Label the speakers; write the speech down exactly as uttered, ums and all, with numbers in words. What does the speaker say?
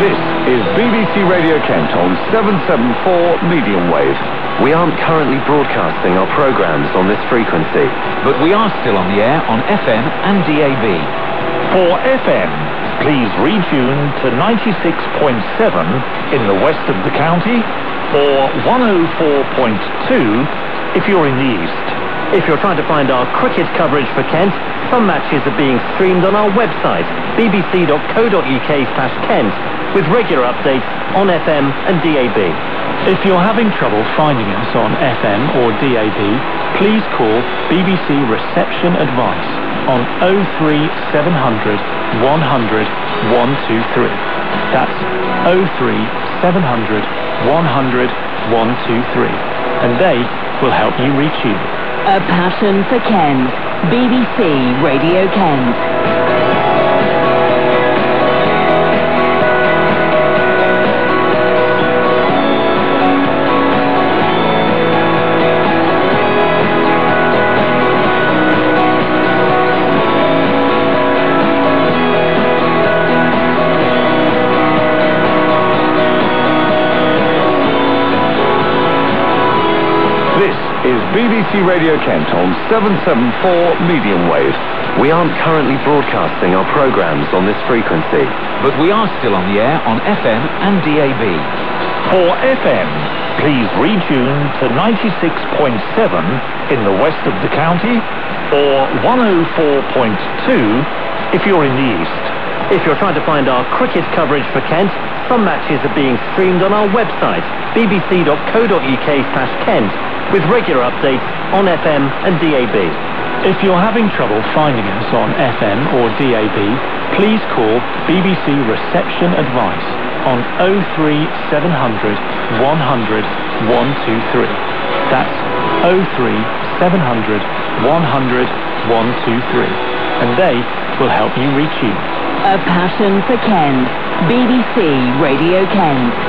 Speaker 1: This is B B C Radio Kent on seven seven four medium wave.
Speaker 2: We aren't currently broadcasting our programmes on this frequency,
Speaker 3: but we are still on the air on F M and D A B.
Speaker 4: For F M, please retune to ninety-six point seven in the west of the county, or one oh four point two if you're in the east.
Speaker 5: If you're trying to find our cricket coverage for Kent, some matches are being streamed on our website, b b c dot co dot u k slash kent, with regular updates on F M and D A B.
Speaker 6: If you're having trouble finding us on F M or D A B, please call B B C Reception Advice on oh three seven hundred, one hundred, one two three. That's oh three seven hundred, one hundred, one two three. And they will help you reach you.
Speaker 7: A passion for Kent. B B C Radio Kent.
Speaker 1: B B C Radio Kent on seven seven four medium wave.
Speaker 2: We aren't currently broadcasting our programmes on this frequency,
Speaker 3: but we are still on the air on F M and D A B.
Speaker 4: For F M, please retune to ninety-six point seven in the west of the county, or one oh four point two if you're in the east.
Speaker 5: If you're trying to find our cricket coverage for Kent, some matches are being streamed on our website, b b c dot co dot u k slash kent, with regular updates on F M and D A B.
Speaker 6: If you're having trouble finding us on F M or D A B, please call B B C Reception Advice on oh three seven hundred, one hundred, one two three. That's oh three seven hundred, one hundred, one two three. And they will help you reach you.
Speaker 7: A passion for Kent. B B C Radio Kent.